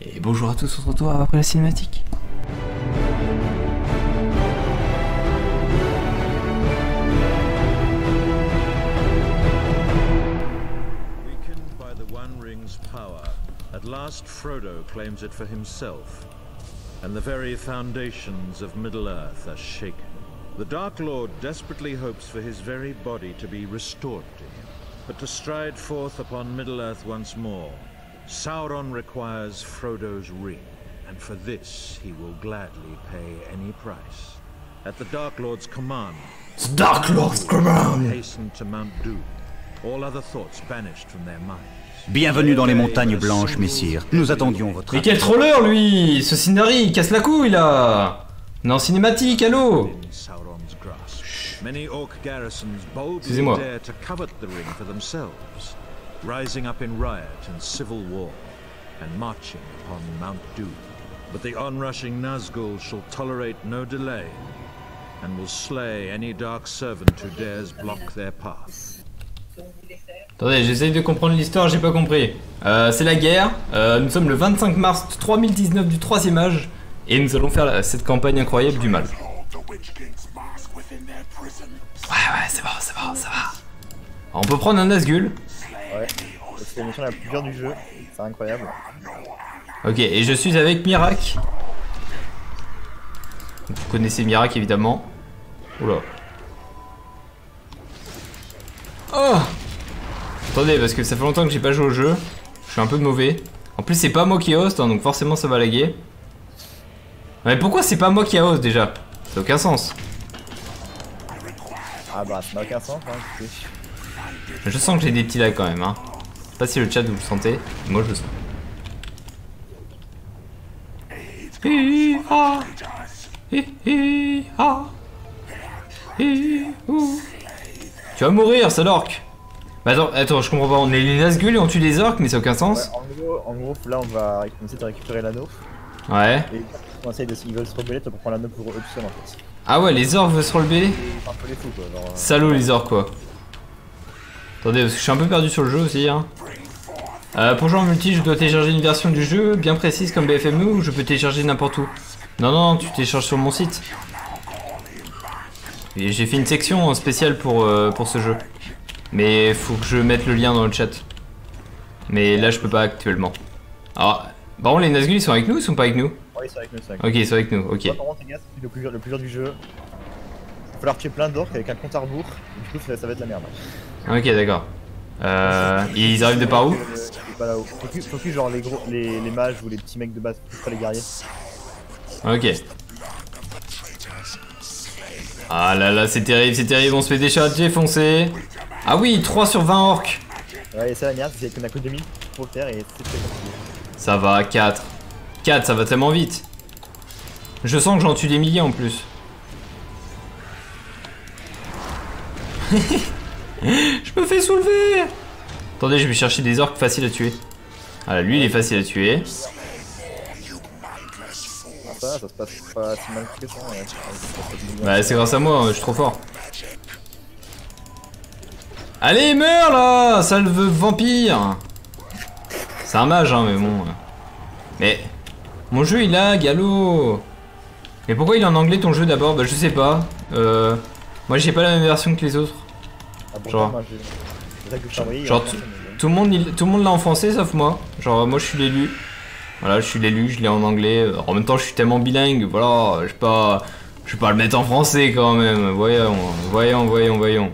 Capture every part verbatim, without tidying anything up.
Et bonjour à tous, on se retrouve après la cinématique. Weakened by the One Ring's power, at last Frodo claims it for himself, and the very foundations of Middle-earth are shaken. The Dark Lord desperately hopes for his very body to be restored to him, but to stride forth upon Middle-earth once more, Sauron requires Frodo's ring, and for this he will gladly pay any price. At the Dark Lord's command, The Dark Lord's command. Hasten to Mount Doom, all other thoughts banished from their minds. Bienvenue dans les montagnes blanches, messire. Nous attendions votre... Mais quel troller lui! Ce Sindari, il casse la couille là! Non, cinématique, allô! In Sauron's grasp, many orc garrisons boldly Excusez-moi. dare to covet the ring for themselves, rising up in riot and civil war, and marching upon Mount Doom. But the onrushing Nazgul shall tolerate no delay, and will slay any dark servant who dares block their path. Attendez, j'essaye de comprendre l'histoire, j'ai pas compris. Euh, c'est la guerre, euh, nous sommes le vingt-cinq mars trois mille dix-neuf du troisième âge, et nous allons faire la- cette campagne incroyable du mal. Ouais, ouais, c'est bon, c'est bon, ça va. On peut prendre un Nazgul. Ouais, c'est la mission la plus dure du jeu, c'est incroyable. Ok, et je suis avec Mirac. Vous connaissez Mirac évidemment. Oula. Oh! Attendez, parce que ça fait longtemps que j'ai pas joué au jeu. Je suis un peu mauvais. En plus, c'est pas moi qui host, hein, donc forcément ça va laguer. Mais pourquoi c'est pas moi qui host déjà? Ça n'a aucun sens. Ah bah ça n'a aucun sens, hein, écoutez. Je sens que j'ai des petits lags quand même. Hein. Je sais pas si le chat vous le sentez. Moi je le sens. Hi, ha. Hi, hi, ha. Hi, ouh. Tu vas mourir, c'est l'orque. Bah attends, attends, je comprends pas. On est les Nazgûl et on tue les orques, mais ça n'a aucun Ouais, sens. en gros, en gros, là on va essayer de récupérer l'anneau. Ouais. Et on essaye de, ils veulent se rebeller pour prendre l'anneau pour eux tout seuls en fait. Ah ouais, les orques veulent se relever. C'est un peu les fous quoi, genre... euh, Salaud les orques quoi. Attendez, parce que je suis un peu perdu sur le jeu aussi. Hein. Euh, pour jouer en multi, je dois télécharger une version du jeu bien précise comme B F M E ou je peux télécharger n'importe où? Non, non, tu télécharges sur mon site. Et j'ai fait une section spéciale pour, euh, pour ce jeu. Mais faut que je mette le lien dans le chat. Mais là, je peux pas actuellement. Alors, par contre, les Nazgûl ils sont avec nous ou ils sont pas avec nous? Ouais, c'est avec nous, c'est avec Ok, ils sont avec nous, ok. nous. Par contre, les gars, c'est le plus, dur- le plus dur du jeu. Il va falloir tuer plein d'orques avec un compte à rebours. Du coup, ça, ça va être la merde. Ok, d'accord. Euh, et ils arrivent de par où? C'est pas là-haut. Focus, focus genre les gros, les, les mages ou les petits mecs de base, pas les guerriers. Ok. Ah là là, c'est terrible, c'est terrible, on se fait décharger, foncer. Ah oui, trois sur vingt orques. Ouais, et c'est la merde, c'est qu'on a que deux mille pour le faire et c'est très compliqué. Ça va, quatre. quatre, ça va tellement vite. Je sens que j'en tue des milliers en plus. Je me fais soulever. Attendez, je vais chercher des orques faciles à tuer. Ah là, lui il est facile à tuer. Ah, ça, ça se passe pas si mal que ça. Ouais. Bah c'est grâce à moi, je suis trop fort. Allez, meurs là, sale vampire. C'est un mage hein, mais bon. Mais mon jeu il lag, allô. Mais pourquoi il est en anglais ton jeu d'abord? Bah je sais pas. Euh, moi j'ai pas la même version que les autres. Ah, bon, Genre- moi, j'ai- c'est ça que je t'ai envoyé, genre il y a tout- personne, mais bon. Tout le monde, il- tout le monde l'a en français sauf moi. Genre moi je suis l'élu. Voilà, je suis l'élu, je l'ai en anglais. En même temps je suis tellement bilingue, voilà, je vais pas, je vais pas le mettre en français quand même. Voyons, voyons, voyons, voyons.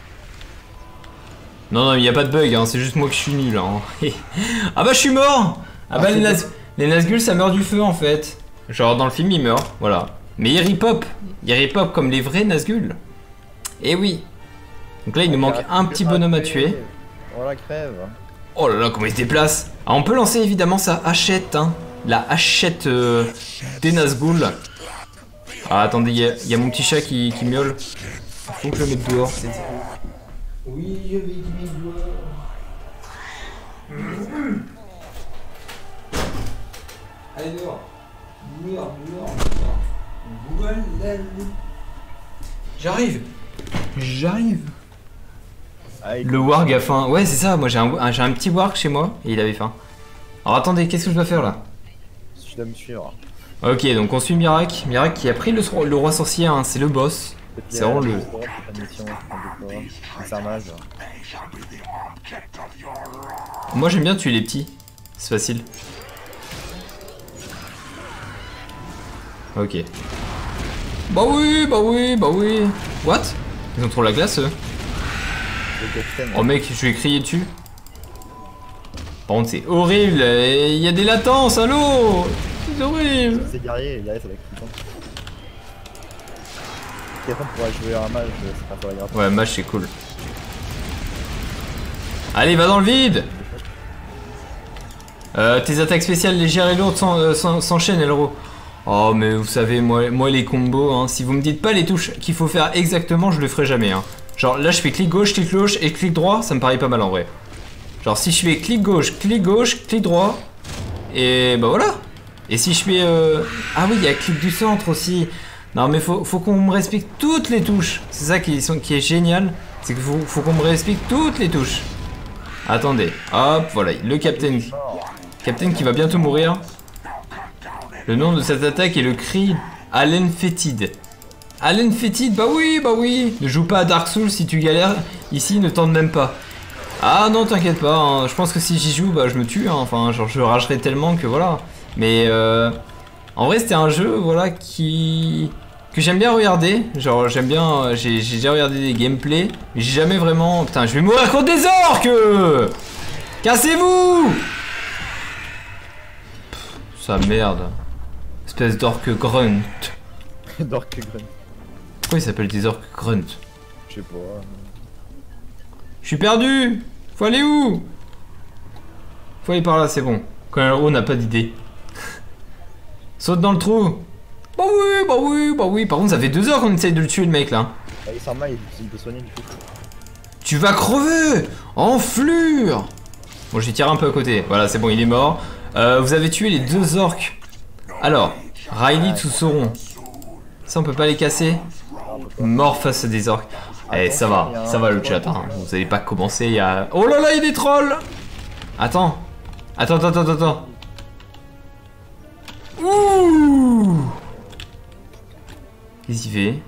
Non, non, il n'y a pas de bug, hein, c'est juste moi que je suis nul. Hein. Ah bah je suis mort. Ah bah les, Naz les Nazgûl ça meurt du feu en fait. Genre dans le film il meurt, voilà. Mais il ripop, il ripop comme les vrais Nazgûl. Et oui. Donc là il nous manque un petit bonhomme à tuer. Voilà, crève. Oh là là, comment il se déplace. Ah, on peut lancer évidemment sa hachette, hein. La hachette euh, des Nazgûl. Ah attendez, il y, a- il y a mon petit chat qui, qui miaule. Faut que je le mette dehors. Oui, je vais le mettre dehors. Allez dehors. Dehors, dehors, dehors. Voilà. J'arrive. J'arrive. Ah, Le warg a faim. Ouais, c'est ça. Moi, j'ai un, un- j'ai un petit warg chez moi et il avait faim. Alors attendez, qu'est-ce que je dois faire là? tu dois me suivre. Ok, donc on suit Mirac. Mirac qui a pris le, le roi sorcier, hein, c'est le boss. C'est vraiment le... C'est un mage. Moi j'aime bien tuer les petits, c'est facile. Ok. Bah oui, bah oui, bah oui. What? Ils ont trop la glace eux. Oh mec, je vais crier dessus. Par contre c'est horrible, il y a des latences, allô. C'est horrible. C'est guerrier, guerrier ça va être tout le temps. Et après on pourra jouer un mage, c'est pas très grave. Ouais, mage c'est cool. Allez, va dans le vide. euh, Tes attaques spéciales légères et lourdes s'enchaînent, Elro. Oh mais vous savez, moi, moi les combos, hein, si vous me dites pas les touches qu'il faut faire exactement, je le ferai jamais. Hein. Genre là je fais clic gauche, clic gauche et clic droit, ça me paraît pas mal en vrai. Genre si je fais clic gauche, clic gauche, clic droit, et bah voilà. Et si je fais... Euh... Ah oui, il y a clic du centre aussi. Non mais faut, faut qu'on me respecte toutes les touches. C'est ça qui, sont, qui est génial. C'est qu'il faut, faut qu'on me respecte toutes les touches. Attendez, hop, voilà, le capitaine. Capitaine qui va bientôt mourir. Le nom de cette attaque est le cri Allen Fétide. Allen Fétide, bah oui, bah oui. Ne joue pas à Dark Souls si tu galères. Ici, ne tente même pas. Ah non, t'inquiète pas, hein. Je pense que si j'y joue, bah je me tue. Hein. Enfin, genre, je ragerai tellement que voilà. Mais euh, en vrai, c'était un jeu, voilà, qui... que j'aime bien regarder. Genre, j'aime bien... J'ai déjà regardé des gameplays. Mais j'ai jamais vraiment... Putain, je vais mourir contre des orques. Cassez-vous. Ça merde. Espèce d'orque grunt. D'orque grunt. Pourquoi ils s'appellent des orques grunt? Je sais pas. Je suis perdu. Faut aller où? Faut aller par là, c'est bon. Quand un héros n'a pas d'idée. Saute dans le trou. Bah oui, bah oui, bah oui. Par contre, ça fait deux heures qu'on essaye de le tuer, le mec, là. Ah, il s'en mal, il peut soigner du coup. Tu vas crever. Enflure. Bon, j'ai tiré un peu à côté. Voilà, c'est bon, il est mort. Euh, vous avez tué les deux orques. Alors, Riley ou Sauron. Ça, on peut pas les casser. Mort face à des orques. Eh, ça va, ça va le chat. Hein. Vous allez pas commencer, il y a... Oh là là, il y a des trolls. Attends. Attends, attends, attends, attends. Ouh. Qu'est-ce qu'il fait?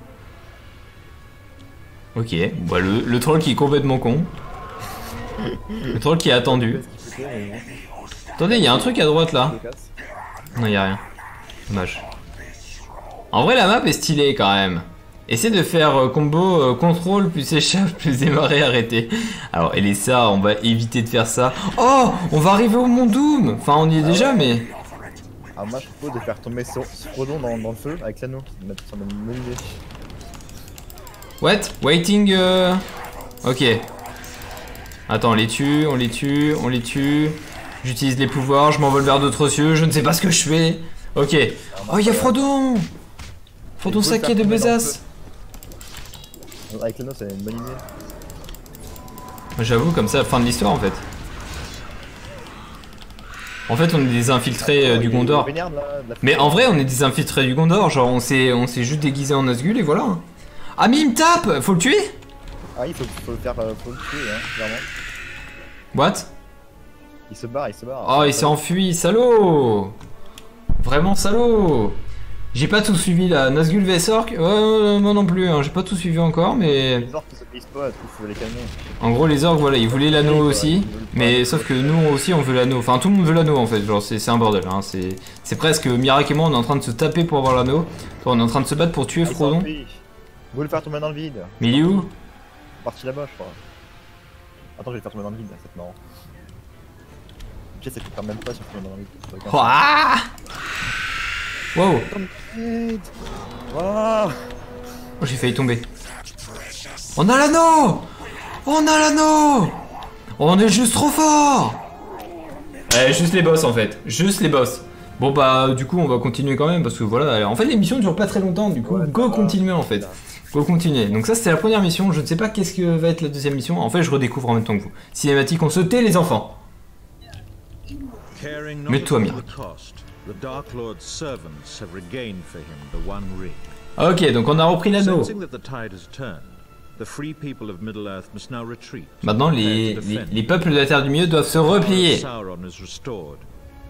Ok, bah le, le troll qui est complètement con. Le troll qui est attendu. Attendez, il y a un truc à droite là. Non, il y a rien. Dommage. En vrai, la map est stylée quand même. Essayez de faire euh, combo euh, contrôle plus échappe plus démarrer arrêter. Alors, et les ça, on va éviter de faire ça. Oh, on va arriver au Mont Doom. Enfin, on y est déjà, mais. Alors, moi, je propose de faire tomber Frodon dans, dans le feu avec l'anneau. Ça me met une idée. What? Waiting. Euh... Ok. Attends, on les tue, on les tue, on les tue. J'utilise les pouvoirs, je m'envole vers d'autres cieux, je ne sais pas ce que je fais. Ok. Oh, il y a Frodon. Frodon saqué de besace. Avec l'anneau, c'est une bonne idée. J'avoue, comme ça, fin de l'histoire en fait. En fait, on est des infiltrés euh, du Gondor. Mais en vrai, on est des infiltrés du Gondor. Genre, on s'est on s'est juste déguisé en Nazgûl et voilà. Ah, mais il me tape. Faut le tuer. Ah, il faut, faut le faire, euh, faut le tuer, hein, clairement. What? Il se barre, il se barre. Oh, il s'est enfui, salaud. Vraiment salaud. J'ai pas tout suivi là. Nazgûl vs Orc. Ouais, moi non plus. Hein. J'ai pas tout suivi encore, mais. Les orques se glissent pas, il faut les calmer. En gros, les orques, voilà, ils voulaient l'anneau aussi. Mais sauf que nous aussi, on veut l'anneau. Enfin, tout le monde veut l'anneau en fait. Genre, c'est un bordel. Hein. C'est presque Mirac et moi, on est en train de se taper pour avoir l'anneau. On est en train de se battre pour tuer Frodon. Vous voulez le faire tomber dans le vide? Mais il est où? Parti là-bas, je crois. Attends, je vais le faire tomber dans le vide, c'est marrant. Je sais que faire même pas si on tombe dans le vide. Oh, ah wow. Wow. Oh, j'ai failli tomber. On a l'anneau. On a l'anneau. On est juste trop fort. Eh, juste les boss en fait. Juste les boss. Bon bah du coup on va continuer quand même parce que voilà. En fait l'émission ne dure pas très longtemps du coup. Ouais, go continuer en fait. Go continuer. Donc ça c'était la première mission. Je ne sais pas qu'est-ce que va être la deuxième mission. En fait je redécouvre en même temps que vous. Cinématique, on se tait les enfants. Mets-toi Mirac. Ok, donc on a repris l'anneau. Maintenant, les, les, les peuples de la Terre du Milieu doivent se replier.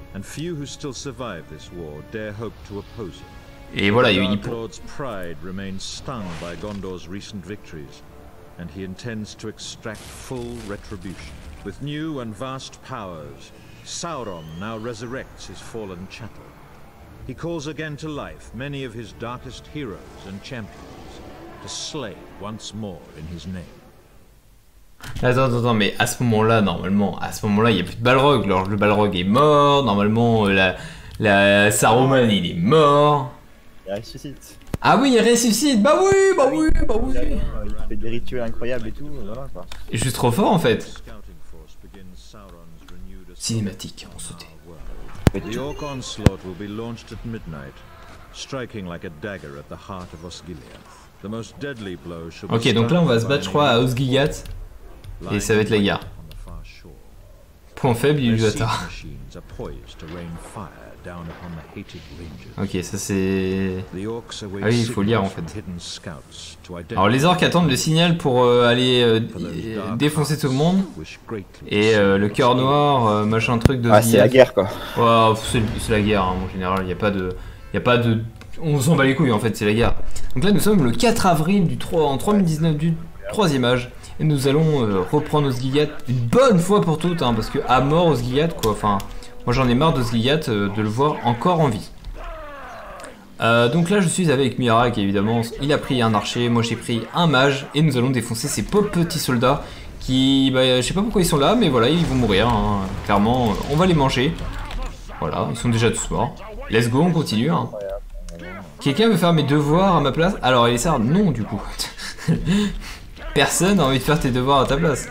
and few who still survive this war dare hope to oppose him. Et voilà, The il Dark Lord's pride remains stung by Gondor's recent victories, and he intends to extract full retribution. With new and vast powers, Sauron now resurrects his fallen chattel. He calls again to life many of his darkest heroes and champions, to slay once more in his name. Attends, attends, attends, mais à ce moment-là, normalement, à ce moment-là, il n'y a plus de Balrog. Alors, le Balrog est mort, normalement, la, la Saruman, il est mort. Il ressuscite. Ah oui, il ressuscite. Bah oui, bah oui, bah oui. Il fait des rituels incroyables et tout, voilà quoi. Et juste trop fort en fait. Scouting force begins Sauron's renewed assault Cinématique, on sautait. on our world. The Orc onslaught will be launched at midnight, striking like a dagger at the heart of Osgiliath. The most deadly blow shall be Ok, donc là on va se battre, je crois, à Osgiliath. lying Et ça va être la guerre. on the far shore. Point faible, il Their lui siege attard. machines are poised to rain fire down upon the hated rangers. Ok, ça c'est... The orcs await Ah oui, il faut lire, en signals fait. from hidden scouts to Alors les orques attendent le signal pour euh, aller euh, for those d- dark défoncer hearts tout le monde. wish greatly to Et see euh, le Osgiliath. cœur noir, euh, machin truc de Ah, c'est la guerre quoi. Ouais, c'est c'est la guerre hein, en général, il n'y a pas de... Y a pas de... On s'en bat les couilles en fait, c'est la guerre. Donc là nous sommes le quatre avril du trois, en trois mille dix-neuf du troisième âge. Et nous allons euh, reprendre Osgiliath une bonne fois pour toutes, hein, parce que à mort Osgiliath quoi, enfin... Moi j'en ai marre d'Osgiliath, euh, de le voir encore en vie. Euh, donc là je suis avec Mirak évidemment, il a pris un archer, moi j'ai pris un mage et nous allons défoncer ces pauvres petits soldats qui, bah, je sais pas pourquoi ils sont là mais voilà ils vont mourir, hein. Clairement on va les manger, voilà ils sont déjà tous morts, let's go on continue hein. Quelqu'un veut faire mes devoirs à ma place? Alors Elessar non du coup, personne n'a envie de faire tes devoirs à ta place.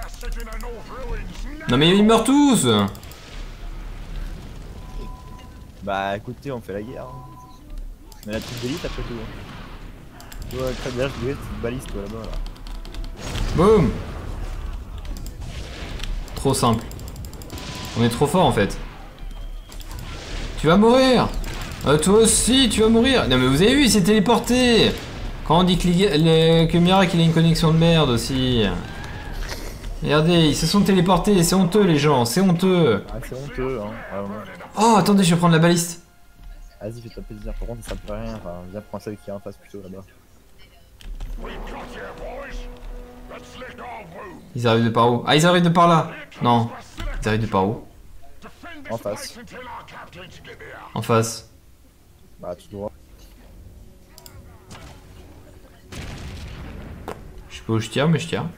Non mais ils meurent tous. Bah écoutez, on fait la guerre. Hein. Mais la petite d'élite après tout. Hein. Ouais, très bien, je dois être une balise toi là-bas là. Boum. Trop simple. On est trop fort en fait. Tu vas mourir. Euh, toi aussi, tu vas mourir. Non mais vous avez vu, il s'est téléporté. Quand on dit que, les, les, que Mirak il a une connexion de merde aussi. Regardez, ils se sont téléportés, c'est honteux les gens, c'est honteux. Ah, c'est honteux hein. Vraiment. Oh, attendez, je vais prendre la baliste. Vas-y, fais-toi plaisir. Par contre, ça peut rien. Enfin, viens prendre celle qui est en face plutôt là-bas. Ils arrivent de par où? Ah, ils arrivent de par là. Non, ils arrivent de par où? En face. En face. Bah, tout droit. Je sais pas où je tire, mais je tire.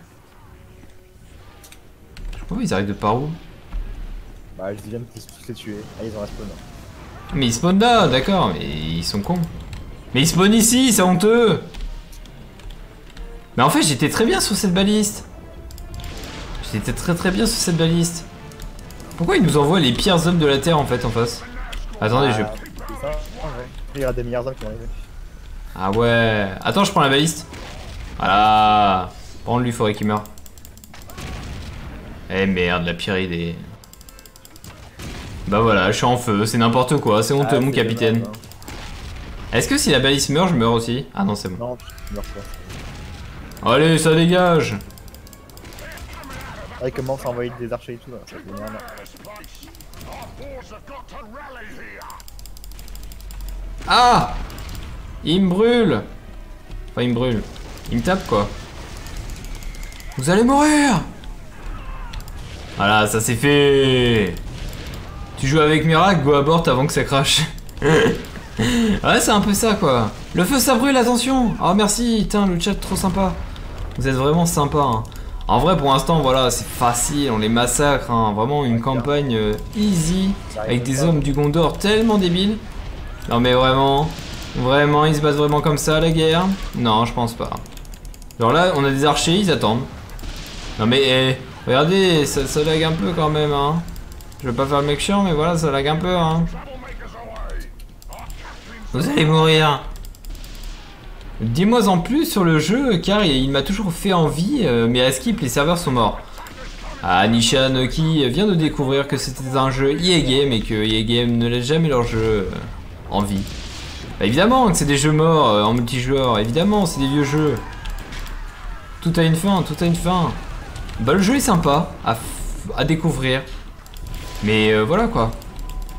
Je sais pas où ils arrivent de par où? Bah, je viens de tous les tuer. Ah, ils ont un spawn. Mais ils spawnent là, d'accord, mais ils sont cons. Mais ils spawnent ici, c'est honteux. Mais en fait, j'étais très bien sur cette baliste. J'étais très très bien sur cette baliste. Pourquoi ils nous envoient les pires hommes de la Terre en fait en face? Attendez, je... Ah, c'est ça. Ah, ouais. Il y aura des meilleurs hommes qui vont arriver. Ah ouais... Attends, je prends la baliste. Voilà. Prends-lui, faudrait qu'il meure. Eh merde, la pire idée. Bah voilà, je suis en feu, c'est n'importe quoi, c'est honteux Ah, mon c'est capitaine. dommage, hein. Est-ce que si la baliste meurt, je meurs aussi? Ah non, c'est bon. Non, tu meurs pas. Allez, ça dégage. Ah, il commence à envoyer des archers et tout là. Ça fait merde. Ah! Il me brûle. Enfin, il me brûle. Il me tape quoi. Vous allez mourir. Voilà, ça c'est fait. Tu joues avec Mirak, go abort avant que ça crache. Ouais, c'est un peu ça quoi. Le feu ça brûle, attention. Oh merci, putain, le chat trop sympa. Vous êtes vraiment sympa. Hein. En vrai, pour l'instant, voilà, c'est facile, on les massacre. Hein. Vraiment une campagne euh, easy avec des hommes du Gondor tellement débiles. Non mais vraiment, vraiment, ils se battent vraiment comme ça la guerre? Non, je pense pas. Genre là, on a des archers, ils attendent. Non mais, eh, regardez, ça, ça lag un peu quand même, hein. Je veux pas faire le mec chiant, mais voilà, ça lag un peu, hein. Vous allez mourir. Dis-moi en plus sur le jeu, car il, il m'a toujours fait envie, euh, mais à skip, les serveurs sont morts. Ah, Nishan qui vient de découvrir que c'était un jeu E A Game et que E A Game ne laisse jamais leur jeu euh, en vie. Bah évidemment que c'est des jeux morts euh, en multijoueur, évidemment, c'est des vieux jeux. Tout a une fin, tout a une fin. Bah le jeu est sympa à, à découvrir. Mais euh, voilà quoi.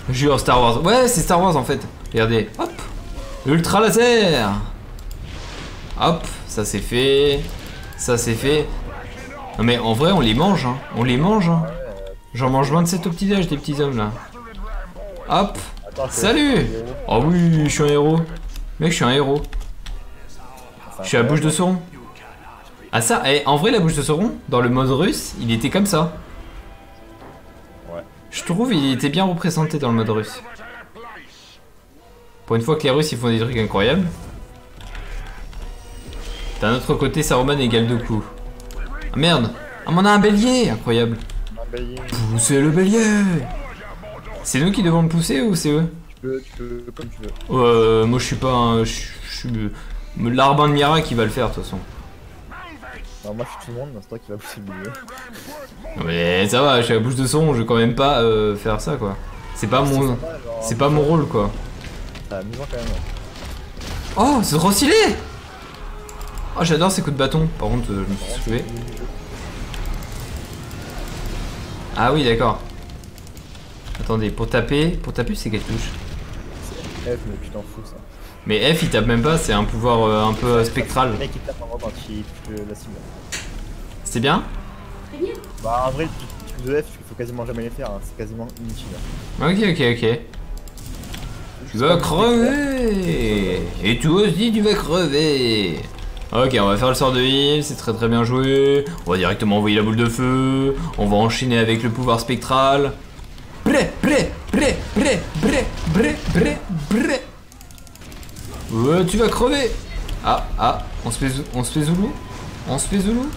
Jure, Star Wars. Ouais, c'est Star Wars en fait. Regardez, hop. Ultra laser. Hop, ça c'est fait. Ça c'est fait. Non mais en vrai, on les mange, hein. On les mange, hein. J'en mange vingt-sept au petit-déj, des petits hommes là. Hop. Attends, Salut. Oh oui, je suis un héros. Mec, je suis un héros. Je suis à la bouche de Sauron. Ah ça, eh, en vrai la bouche de Sauron, dans le mode russe, il était comme ça. Ouais. Je trouve il était bien représenté dans le mode russe. Pour une fois que les Russes ils font des trucs incroyables. D'un autre côté, Saruman égale deux coups. Ah merde. Ah mais on a un bélier. Incroyable. Un bélier. Poussez le bélier. C'est nous qui devons le pousser ou c'est eux? Tu peux, tu peux, comme tu veux. Euh, moi je suis pas un... Je suis... L'Arbin de Mira qui va le faire de toute façon. Alors moi je suis tout le monde, c'est toi qui vas pousser le bélier. Mais ça va, je suis à la bouche de son, je vais quand même pas euh, faire ça quoi. C'est pas mon... C'est pas mon rôle quoi. C'est amusant quand même. Oh, c'est trop stylé. Oh, j'adore ces coups de bâton. Par contre, euh, je me suis soulevé. Ah oui, d'accord. Attendez, pour taper, pour taper, c'est quelle touche? C'est F, mais tu t'en fous ça. Mais F, il tape même pas, c'est un pouvoir euh, un peu euh, spectral. Le mec il tape en gros quand il touche la cible. C'est bien? Bah en vrai, le truc de F, il faut quasiment jamais les faire, hein. C'est quasiment inutile. Ok, ok, ok. Tu vas crever. Et toi aussi, tu vas crever. Ok, on va faire le sort de heal, c'est très très bien joué. On va directement envoyer la boule de feu. On va enchaîner avec le pouvoir spectral. Bré, bré, bré, bré, bré, bré, bré, bré. Ouais, tu vas crever. Ah, ah, on se fait, on se fait Zoulou. On se fait Zoulou.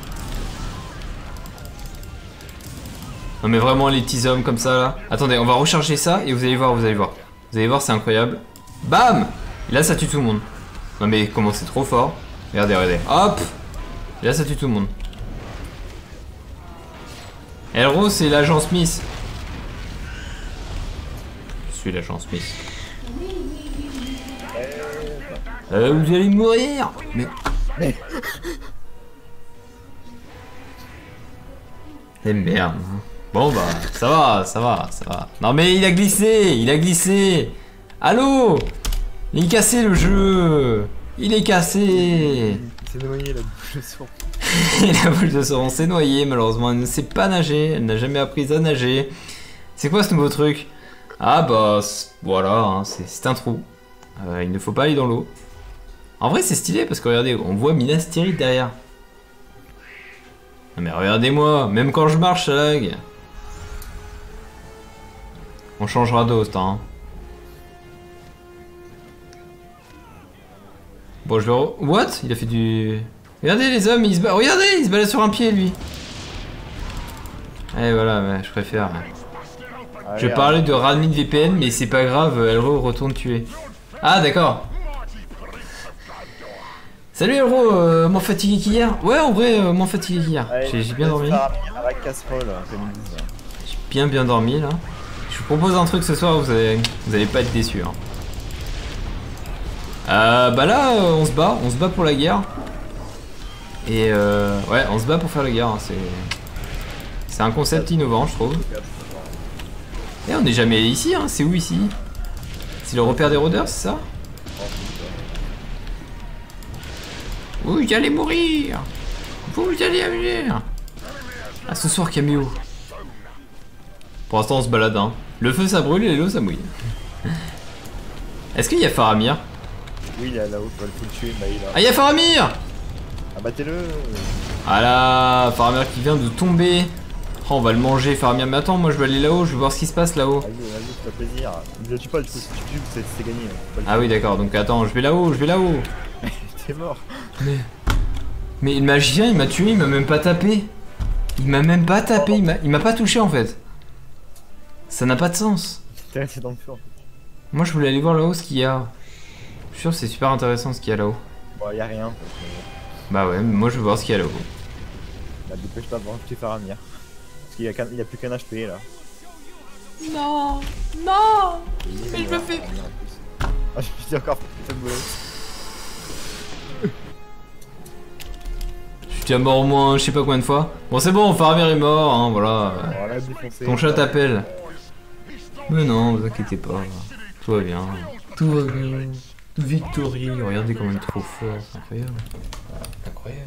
Non mais vraiment les petits hommes comme ça là. Attendez, on va recharger ça et vous allez voir, vous allez voir. Vous allez voir, c'est incroyable. Bam. Et là ça tue tout le monde. Non mais comment c'est trop fort. Regardez, regardez. Hop. Et là ça tue tout le monde. Elro c'est l'agent Smith. Je suis l'agent Smith. Euh, vous allez mourir. Mais... Mais... Eh merde. Bon bah, ça va, ça va, ça va. Non mais il a glissé, il a glissé. Allô? Il est cassé le jeu. Il est cassé. C'est noyé la bouche de Sauron. La bouche de Sauron s'est noyée malheureusement. Elle ne sait pas nager, elle n'a jamais appris à nager. C'est quoi ce nouveau truc? Ah bah voilà, hein, c'est un trou. Euh, il ne faut pas aller dans l'eau. En vrai c'est stylé parce que regardez, on voit Minas Tirith derrière. Non mais regardez-moi, même quand je marche ça lag. On changera d'host hein. Bon je vais... Re... What? Il a fait du... Regardez les hommes, ils se... Regardez, il se balade sur un pied lui. Eh voilà, ouais, je préfère. Je parlais de Radmin V P N mais c'est pas grave, Elro retourne tuer. Ah d'accord. Salut Elro, euh, moins fatigué qu'hier? Ouais en vrai, euh, moins fatigué qu'hier. J'ai bien dormi. J'ai bien bien dormi là. Je vous propose un truc ce soir, vous allez, vous allez pas être déçus. Hein. Euh, bah là, euh, on se bat, on se bat pour la guerre. Et euh, ouais, on se bat pour faire la guerre. Hein. C'est un concept innovant, je trouve. Et on n'est jamais allé ici, hein. C'est où ici? C'est le repère des rôdeurs, c'est ça? Vous allez mourir. Vous allez mourir. Ah, ce soir, Cameo. Pour l'instant, on se balade. Hein. Le feu, ça brûle et l'eau, ça mouille. Est-ce qu'il y a Faramir? Oui, il est là-haut, tu vas le tuer. Bah, il a... Ah, il y a Faramir. Abattez-le. Ah là, Faramir qui vient de tomber. Oh, on va le manger, Faramir. Mais attends, moi, je vais aller là-haut. Je vais voir ce qui se passe là-haut. Vas-y, vas-y, ça fait plaisir. Ne le tue pas, du coup, si tu tues, c'est gagné. Ah oui, d'accord. Donc, attends, je vais là-haut, je vais là-haut. T'es mort. Mais... Mais le magicien, il m'a tué, il m'a même pas tapé. Il m'a même pas tapé, il m'a pas touché en fait. Ça n'a pas de sens. T'es resté dans le feu en fait. Moi je voulais aller voir là-haut ce qu'il y a. Je suis sûr que c'est super intéressant ce qu'il y a là-haut. Bon, y a rien. Bah ouais, mais moi je veux voir ce qu'il y a là-haut. Bah dépêche-toi avant que tu fasses Faramir. Parce qu'il y, y a plus qu'un H P là. Non, non. Mais je me fais... Ah, je me suis encore fait de bouler. Tu es mort au moins je sais pas combien de fois. Bon c'est bon, Faramir est mort, hein, voilà. Voilà, ton chat t'appelle. Mais non, vous inquiétez pas. Tout va bien. Tout va bien. Victory, regardez comme elle est trop forte. Incroyable. Incroyable.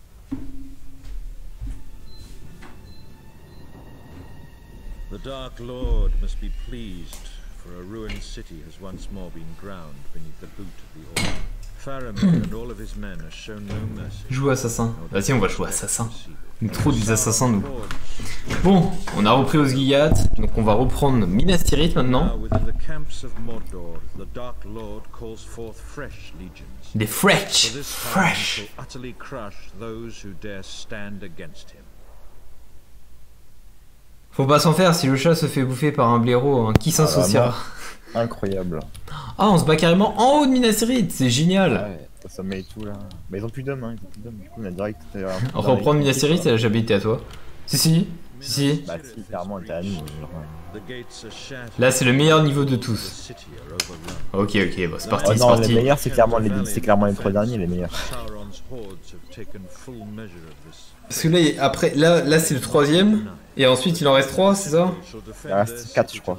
The Dark Lord must be pleased, for a ruined city has once more been ground beneath the boot of the Horde. Faramir and all of his men have shown no mercy. Joue assassin. Vas-y, on va jouer assassin. On est trop des assassins, nous. Bon, on a repris Osgiliath, donc on va reprendre Minas Tirith maintenant. Des fresh, fresh. Faut pas s'en faire, si le chat se fait bouffer par un blaireau, hein, qui s'associera? Ah, incroyable. Ah, on se bat carrément en haut de Minas Tirith, c'est génial. Ouais, ça sommet et tout là. Mais ils ont plus d'hommes, hein, ils ont plus d'hommes. Du coup, on a direct. Euh, Reprendre Minas Tirith, elle a jamais été à toi. Si, si, si, si. Bah, si, clairement, elle était à nous. Genre. Là, c'est le meilleur niveau de tous. Ok, ok, bon, c'est parti, Oh, c'est non, parti. les meilleurs, c'est clairement, les... clairement les trois derniers, les meilleurs. Parce que là, après, là, là c'est le troisième, et ensuite il en reste trois, c'est ça? Il en reste quatre, je crois.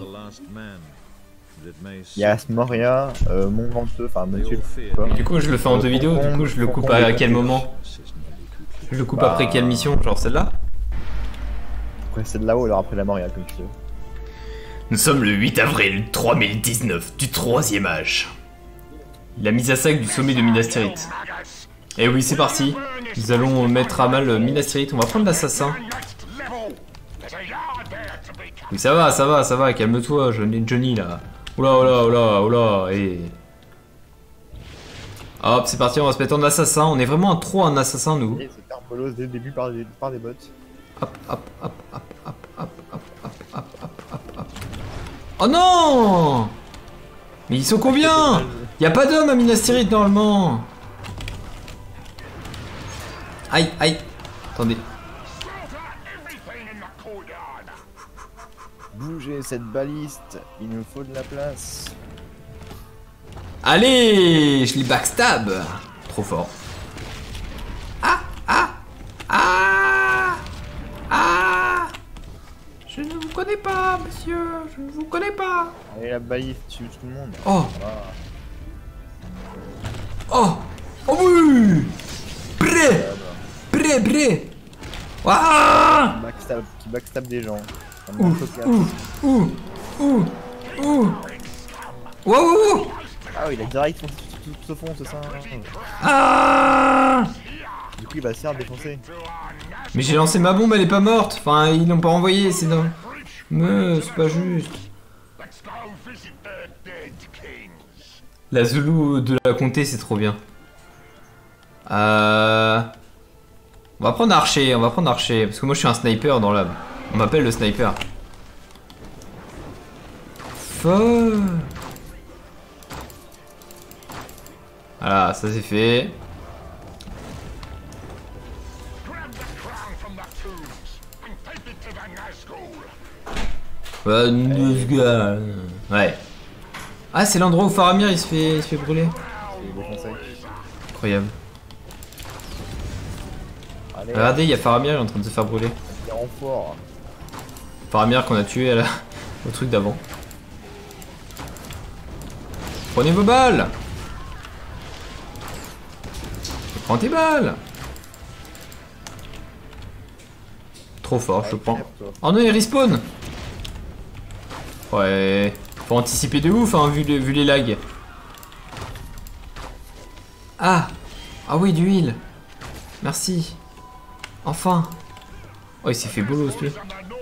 Il reste Moria, euh, Mont Venteux, enfin Monsieur. Du coup, je le fais en deux vidéos, du coup, je le coupe à quel moment? Je le coupe bah... après quelle mission? Genre celle-là? Après celle de là-haut, alors après la Moria, comme tu veux. Nous sommes le huit avril trois mille dix-neuf du troisième âge. La mise à sac du sommet de Minas Tirith. Et oui, c'est parti. Nous allons mettre à mal Minas Tirith. On va prendre l'assassin. Oui, ça va, ça va, ça va. Calme-toi, Johnny, là. Oula, oula, oula, oula. Et... hop, c'est parti. On va se mettre en assassin. On est vraiment trop un assassin, nous. Et c'était un polos dès le début par des, par des bots. Hop, hop, hop, hop, hop, hop, hop, hop, hop, hop, hop, hop. Oh non! Mais ils sont combien? Y'a pas d'hommes à Minas Tirith normalement. Aïe, aïe. Attendez. Bougez cette baliste, il nous faut de la place. Allez, je les backstab. Trop fort. Ah, ah, ah, ah. Je ne vous connais pas, monsieur. Je ne vous connais pas. Allez, la baliste tue tout le monde. Oh. Voilà. Oh. Oh oui. Prêt. Prêt, prêt. Ah. Backstab, qui backstab des gens. Ouh, ouh, ouh, ouh, ouh. Wow, wow, wow. Ah oui, il a direct foncé tout, tout, tout au fond, c'est ça. Ah. Du coup, il va se faire défoncer. Mais j'ai lancé ma bombe, elle est pas morte. Enfin, ils l'ont pas envoyée, c'est non. Mais c'est pas juste. La Zulu de la comté, c'est trop bien. Euh... On va prendre Archer, on va prendre Archer. Parce que moi je suis un sniper dans l'âme. On m'appelle le sniper. Feu. Voilà, ça c'est fait. Ouais. Ah, c'est l'endroit où Faramir il se fait, il se fait brûler. Incroyable. Allez, regardez, il y a Faramir, il est en train de se faire brûler. renfort. Faramir qu'on a tué à la... au truc d'avant. Prenez vos balles. Prends tes balles. Trop fort, je prends. Oh non, il respawn. Ouais. Faut anticiper de ouf, hein, vu, le, vu les lags. Ah. Ah oui, du heal. Merci. Enfin. Oh, il s'est fait bolos, lui.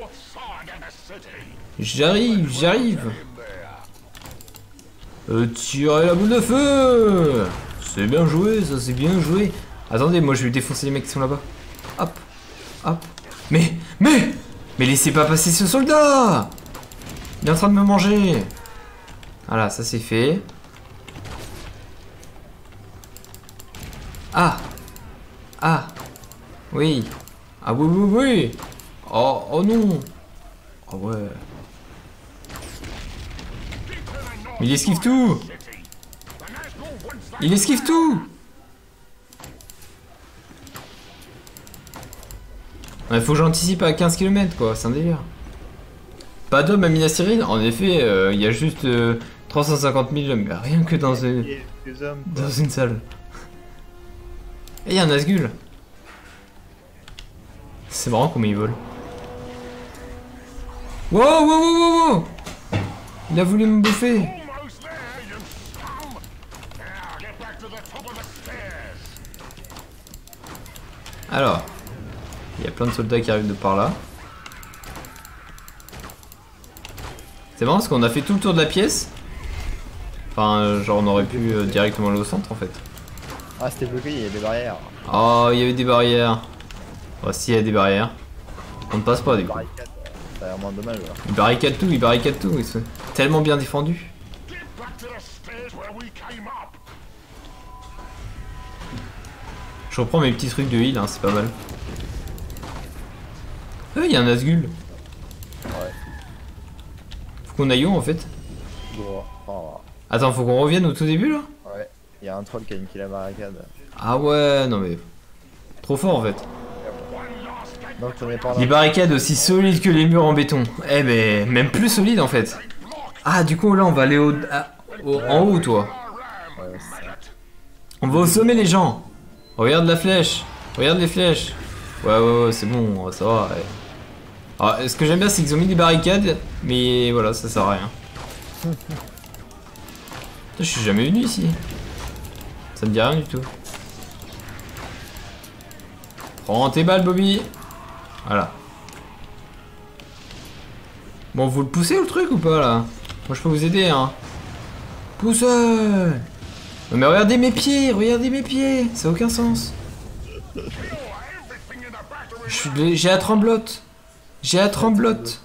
J'arrive, j'arrive. Euh, tirez la boule de feu. C'est bien joué, ça, c'est bien joué. Attendez, moi je vais défoncer les mecs qui sont là-bas. Hop, hop. Mais, mais, mais laissez pas passer ce soldat. Il est en train de me manger. Voilà, ça c'est fait. Ah. Ah. Oui. Ah oui, oui, oui. Oh, oh non. Oh ouais. Mais il esquive tout. Il esquive tout. Il faut que j'anticipe à quinze kilomètres quoi, c'est un délire. Pas d'hommes à Minas Tirith. En effet, il euh, y a juste euh, trois cent cinquante mille hommes. Rien que dans une, hommes, dans une salle. Et il y a un Nazgûl. C'est marrant comment il vole. Wow, wow, wow, wow, wow. Il a voulu me bouffer. Alors, il y a plein de soldats qui arrivent de par là. C'est marrant parce qu'on a fait tout le tour de la pièce. Enfin, euh, genre on aurait pu euh, directement aller au centre en fait. Ah, c'était bloqué, il y a des barrières. Oh, il y avait des barrières. Oh, si, il y a des barrières. On ne passe pas du coup. C'est vraiment dommage. Là. Ils barricadent tout, ils barricadent tout. Ils sont tellement bien défendus. Je reprends mes petits trucs de heal, hein, c'est pas mal. Ah, il y a un Nazgûl. Ouais. Faut qu'on aille où en fait? Bon, oh. Attends, faut qu'on revienne au tout début là? Ouais. Il y a un troll qui a niqué la barricade. Ah ouais, non mais... Trop fort en fait. Donc on est par là. Des barricades aussi solides que les murs en béton. Eh ben, même plus solides en fait. Ah, du coup là on va aller au... à- au- en haut toi. Ouais, c'est ça. On va au sommet les gens. Regarde la flèche. Regarde les flèches. Ouais ouais ouais c'est bon, ça va. Ouais. Alors, ce que j'aime bien c'est qu'ils ont mis des barricades. Mais voilà, ça sert à rien. Putain, je suis jamais venu ici. Ça me dit rien du tout. Prends tes balles Bobby. Voilà. Bon, vous le poussez le truc ou pas là? Moi je peux vous aider hein. Pousse. Non mais regardez mes pieds, regardez mes pieds, ça n'a aucun sens. J'ai la tremblote. J'ai la tremblote.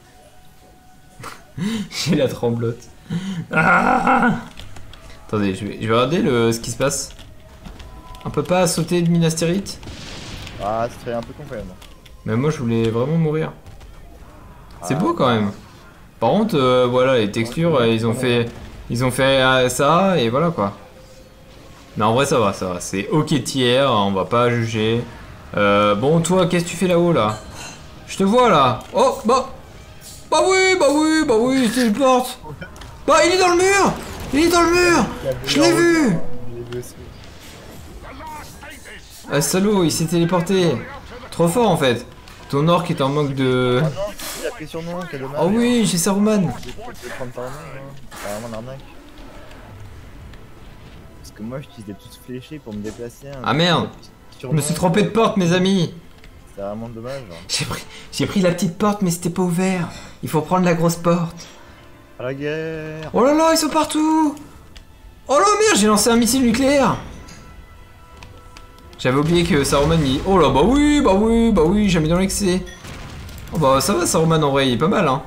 J'ai la tremblote. Ah. Attendez, je vais, je vais regarder le, ce qui se passe. On peut pas sauter de Minas Tirith? Ah, ce serait un peu con quand même. Mais moi je voulais vraiment mourir. C'est beau quand même. Par contre, euh, voilà, les textures, euh, ils ont fait, ils ont fait euh, ça et voilà quoi. Mais en vrai ça va, ça va. C'est ok tiers, on va pas juger. Euh, bon toi, qu'est-ce que tu fais là-haut là? Je te vois là. Oh bah, bah oui, bah oui, bah oui, il téléporte. Bah il est dans le mur, il est dans le mur. Je l'ai vu. Ah salaud, il s'est téléporté. Trop fort en fait. Ton orc est en manque de... Ah non, il a pris sur nous, quel dommage. Oh oui, j'ai Saruman. Je vais prendre par main, hein. C'est vraiment l'arnaque. Parce que moi j'utilisais toutes fléchées pour me déplacer. Hein. Ah merde. Je me suis trompé de porte mes amis. C'est vraiment dommage. Hein. J'ai pris, j'ai pris la petite porte mais c'était pas ouvert. Il faut prendre la grosse porte. À la guerre. Oh là là, ils sont partout. Oh là merde, j'ai lancé un missile nucléaire. J'avais oublié que Saruman il... Oh là bah oui, bah oui, bah oui, j'ai mis dans l'excès. Oh bah ça va Saruman en vrai, il est pas mal hein.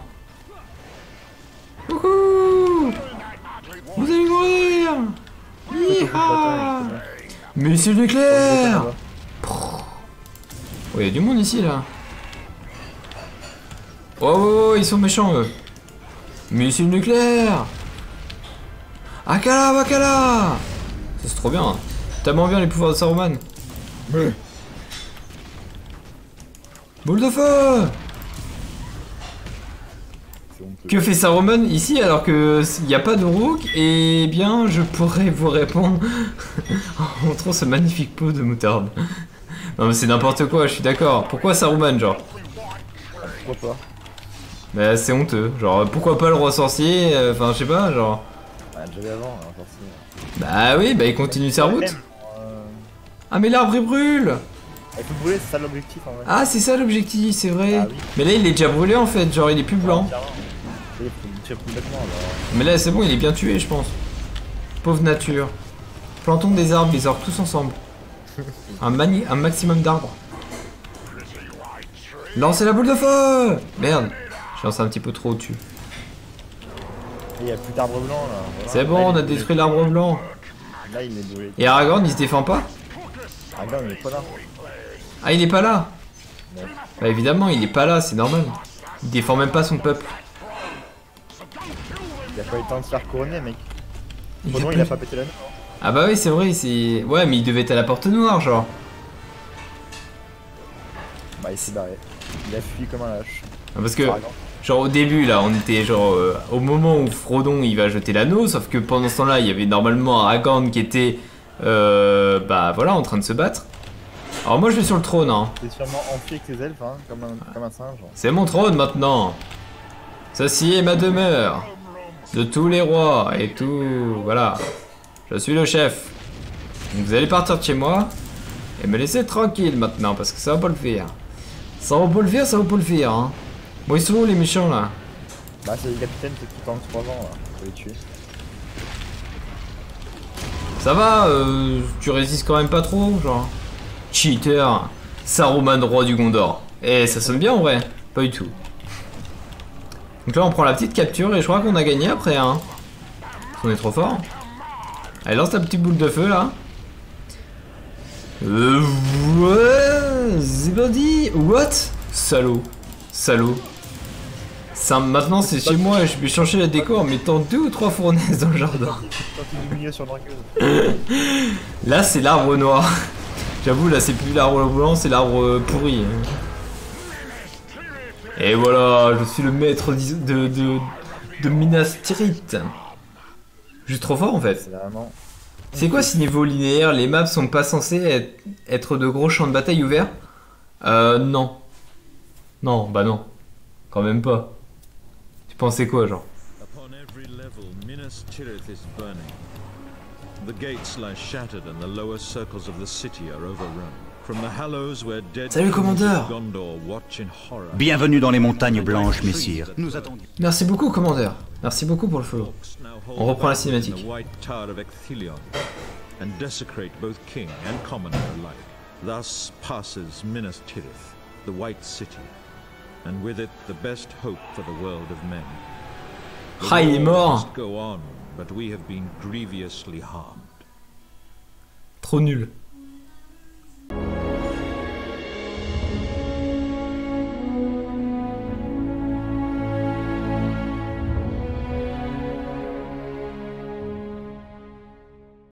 Wouhou. Vous allez mourir. Yeeha. Missile nucléaire. Oh, il y a du monde ici là. Oh, oh, oh, ils sont méchants eux. Missile nucléaire. Akala Wakala. Ça c'est trop bien hein. Tellement bien les pouvoirs de Saruman. Ouais. Boule de feu. Que fait Saruman ici alors que il n'y a pas de Rook? Eh bien je pourrais vous répondre en montrant ce magnifique pot de moutarde. Non mais c'est n'importe quoi, je suis d'accord. Pourquoi Saruman genre? Pourquoi pas? Bah c'est honteux, genre pourquoi pas le roi sorcier? Enfin euh, je sais pas genre. Bah déjà avant, hein, forcément. Bah oui, bah il continue sa route. Ah mais l'arbre il brûle. Il faut brûler, c'est ça l'objectif en vrai. Ah c'est ça l'objectif, c'est vrai. Ah, oui. Mais là il est déjà brûlé en fait, genre il est plus blanc. Il faut complètement alors. Mais là c'est bon, il est bien tué je pense. Pauvre nature. Plantons des arbres, les arbres tous ensemble. Un, mani un maximum d'arbres. Lancez la boule de feu. Merde, j'ai lancé un petit peu trop au-dessus. Il y a plus d'arbres blancs là. Voilà. C'est bon, là, on a détruit l'arbre blanc. Là il est brûlé. Et Aragorn il se défend pas? Aragorn il est pas là. Ah il est pas là? Ouais. Bah évidemment il est pas là, c'est normal. Il défend même pas son peuple. Il a pas eu le temps de se faire couronner mec. Il Pourtant a il a pas- pas pété la main. Ah bah oui c'est vrai, c'est... Ouais mais il devait être à la porte noire genre. Bah il s'est barré. Il a fui comme un lâche. Ah, parce que... Aragorn. Genre au début là, on était genre euh, au moment où Frodon il va jeter l'anneau, sauf que pendant ce temps-là, il y avait normalement Aragorn qui était euh, bah voilà en train de se battre. Alors moi je vais sur le trône hein. T'es sûrement enflé avec tes elfes, hein, comme un, comme un singe. C'est mon trône maintenant. Ceci est ma demeure. De tous les rois et tout, voilà. Je suis le chef. Donc vous allez partir de chez moi et me laisser tranquille maintenant parce que ça va pas le faire. Ça va pas le faire, ça va pas le faire hein. Bon ils sont où les méchants là? Bah c'est le capitaine qui est tout en trois ans là, faut les tuer. Ça va, euh, tu résistes quand même pas trop, genre. Cheater, Saruman roi du Gondor. Eh ça sonne bien en vrai, pas du tout. Donc là on prend la petite capture et je crois qu'on a gagné après hein. On est trop fort. Allez lance ta petite boule de feu là. Euh, ouais, c'est parti. What? Salaud. Salaud. Ça, maintenant c'est chez moi et je vais changer la déco en mettant deux ou trois fournaises dans le jardin. Sorti du milieu sur le dragueuse. Là c'est l'arbre noir. J'avoue là c'est plus l'arbre blanc, c'est l'arbre pourri. Et voilà, je suis le maître de, de, de Minas Tirith. Juste trop fort en fait. C'est vraiment... C'est quoi ce niveau linéaire? Les maps sont pas censés être, être de gros champs de bataille ouverts? Euh non. Non, bah non. Quand même pas. Tu pensais quoi genre? Upon every level, Minas Tirith is burning. The gates lie shattered and the lower circles of the city are overrun. From the hallows where dead Salut, commandeur. Gondor watch in horror. Bienvenue dans les montagnes blanches, messire. Nous attendions. Merci beaucoup commandeur. Merci beaucoup pour le follow. On reprend la cinématique. The white tower of Ecthelion and desecrate both king and commoner alike. Thus passes Minas Tirith, the white city, and with it the best hope for the world of men. The Ah, il est war mort. must go on, but we have been grievously harmed. Trop nul.